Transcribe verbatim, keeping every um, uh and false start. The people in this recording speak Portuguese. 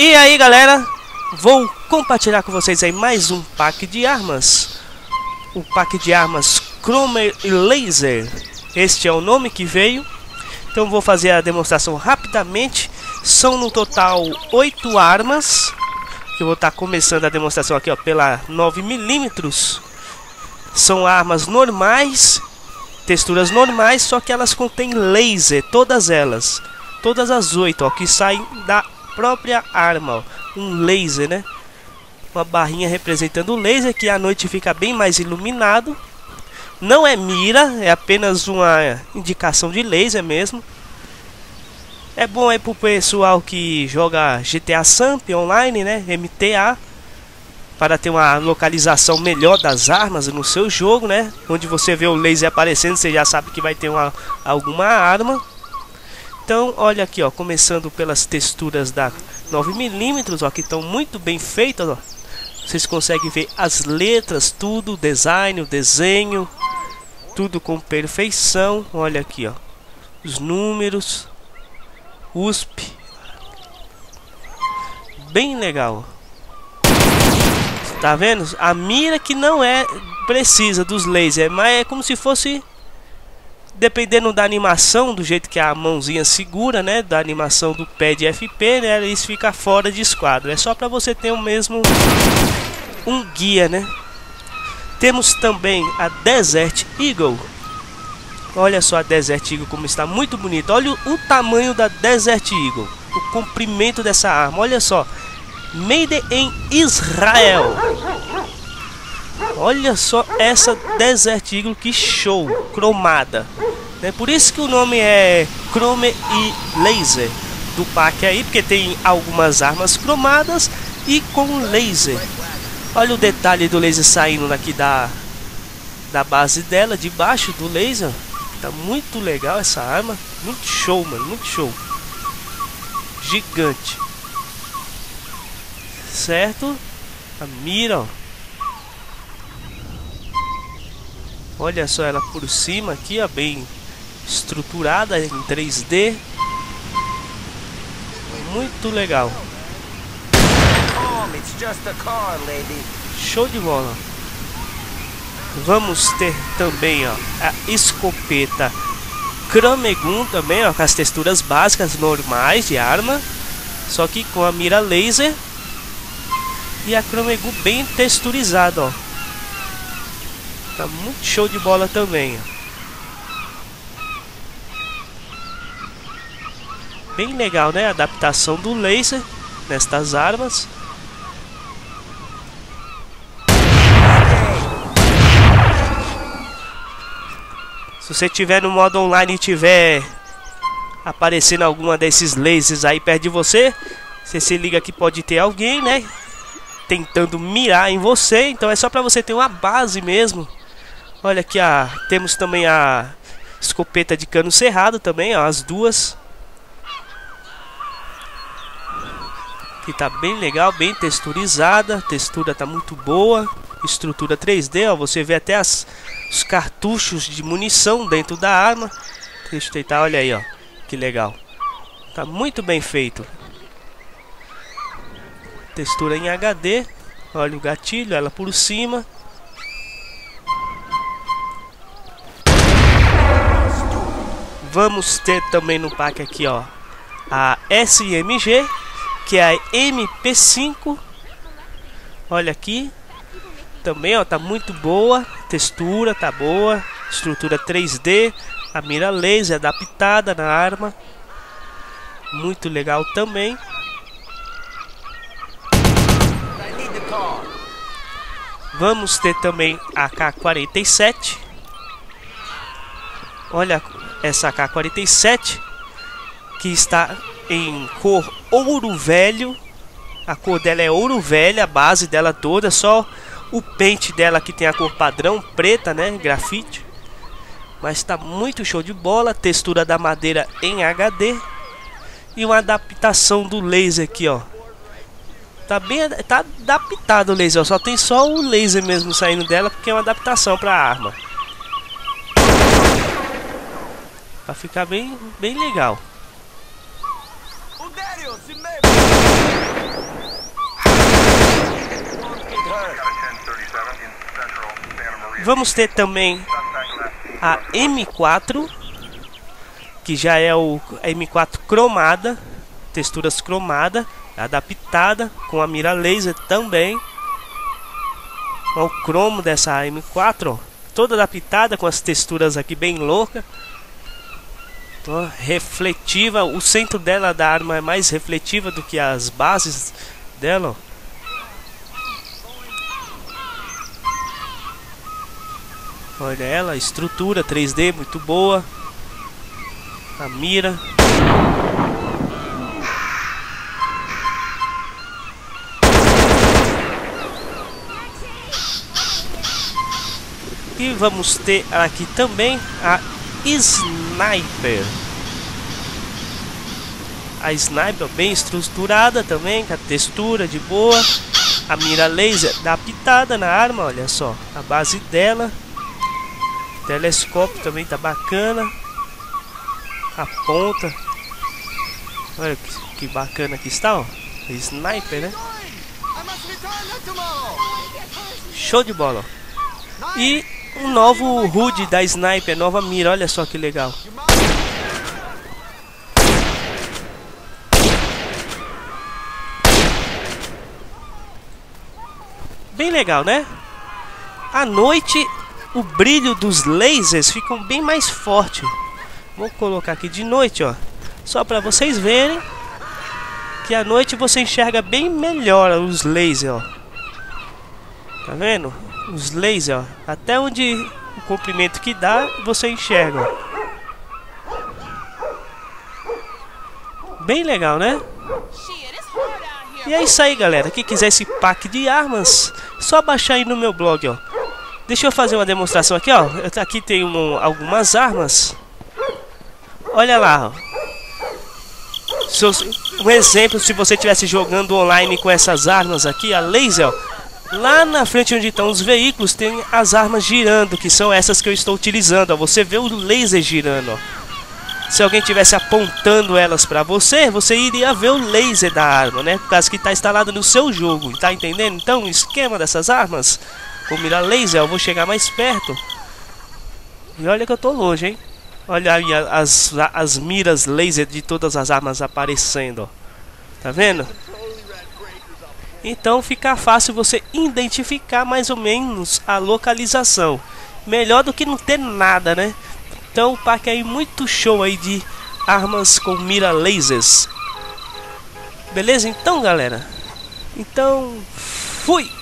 E aí galera, vou compartilhar com vocês aí mais um pack de armas. O pack de armas Chrome Laser. Este é o nome que veio. Então vou fazer a demonstração rapidamente. São no total oito armas. Que eu vou estar começando a demonstração aqui ó, pela nove milímetros. São armas normais, texturas normais, só que elas contêm laser, todas elas. Todas as oito ó, que saem da própria arma, ó, um laser, né? Uma barrinha representando o laser, que à noite fica bem mais iluminado. Não é mira, é apenas uma indicação de laser mesmo. É bom aí pro pessoal que joga G T A Samp online, né? M T A, para ter uma localização melhor das armas no seu jogo, né? Onde você vê o laser aparecendo, você já sabe que vai ter uma, alguma arma. Então, olha aqui, ó, começando pelas texturas da nove milímetros, ó, que estão muito bem feitas, ó. Vocês conseguem ver as letras, tudo, o design, o desenho, tudo com perfeição. Olha aqui, ó, os números, U S P, bem legal. Tá vendo? A mira que não é precisa dos lasers, mas é como se fosse, dependendo da animação, do jeito que a mãozinha segura, né, da animação do pé de F P, né, isso fica fora de esquadro. É só para você ter o mesmo um guia, né? Temos também a Desert Eagle. Olha só a Desert Eagle como está muito bonita. Olha o, o tamanho da Desert Eagle, o comprimento dessa arma. Olha só, made in Israel. Olha só essa Desert Eagle, que show, cromada. É por isso que o nome é Chrome e Laser do pack aí, porque tem algumas armas cromadas e com laser. Olha o detalhe do laser saindo daqui da, da base dela, debaixo do laser. Tá muito legal essa arma, muito show, mano, muito show. Gigante. Certo? A mira, ó. Olha só ela por cima aqui, ó, bem estruturada em três D. Muito legal. Show de bola. Vamos ter também, ó, a escopeta Chrome também, ó, com as texturas básicas normais de arma, só que com a mira laser e a Chrome bem texturizada, ó. Tá muito show de bola também, ó. Bem legal, né? A adaptação do laser nestas armas. Se você tiver no modo online e tiver aparecendo alguma desses lasers aí perto de você, você se liga que pode ter alguém, né, tentando mirar em você. Então é só para você ter uma base mesmo. Olha aqui, a, temos também a escopeta de cano cerrado também, ó, as duas. Que tá bem legal, bem texturizada, a textura tá muito boa, estrutura três D, ó, você vê até as, os cartuchos de munição dentro da arma. Deixa eu tentar, olha aí, ó, que legal. Tá muito bem feito. Textura em H D, olha o gatilho, ela por cima. Vamos ter também no pack aqui, ó, a S M G, que é a M P cinco. Olha aqui, também, ó, tá muito boa, textura tá boa, estrutura três D, a mira laser adaptada na arma, muito legal também. Vamos ter também a K quarenta e sete. Olha essa K quarenta e sete, que está em cor ouro velho. A cor dela é ouro velho, a base dela toda, só o pente dela que tem a cor padrão preta, né, grafite. Mas tá muito show de bola. Textura da madeira em H D e uma adaptação do laser aqui, ó. Tá bem, tá adaptado o laser, ó. Só tem só o laser mesmo saindo dela, porque é uma adaptação para a arma. Pra ficar bem, bem legal. Vamos ter também a M quatro, que já é o a M quatro cromada, texturas cromada, adaptada com a mira laser também. Olha o cromo dessa M quatro, ó, toda adaptada com as texturas aqui bem loucas. Ó, refletiva, o centro dela da arma é mais refletiva do que as bases dela, ó. Olha ela, estrutura três D muito boa. A mira. E vamos ter aqui também a Sniper. A Sniper bem estruturada também, com a textura de boa. A mira laser adaptada na arma, olha só. A base dela. Telescópio também tá bacana. A ponta. Olha que, que bacana que está, ó. Sniper, né? Show de bola, ó. E um novo H U D da Sniper, nova mira, olha só que legal. Bem legal, né? À noite o brilho dos lasers ficam bem mais forte. Vou colocar aqui de noite, ó, só para vocês verem que à noite você enxerga bem melhor os lasers, ó. Tá vendo? Os lasers, ó, até onde o comprimento que dá, você enxerga, ó. Bem legal, né? E é isso aí, galera. Quem quiser esse pack de armas, só baixar aí no meu blog, ó. Deixa eu fazer uma demonstração aqui, ó. Eu, aqui tem um, algumas armas. Olha lá, ó. Se eu, um exemplo, se você estivesse jogando online com essas armas aqui, a laser, ó. Lá na frente onde estão os veículos tem as armas girando, que são essas que eu estou utilizando, ó. Você vê o laser girando, ó. Se alguém estivesse apontando elas pra você, você iria ver o laser da arma, né? Por causa que está instalado no seu jogo, tá entendendo? Então o esquema dessas armas com mira laser, eu vou chegar mais perto. E olha que eu tô longe, hein? Olha aí as, as miras laser de todas as armas aparecendo, ó. Tá vendo? Então fica fácil você identificar mais ou menos a localização. Melhor do que não ter nada, né? Então o pack aí muito show aí de armas com mira lasers. Beleza então, galera? Então, fui!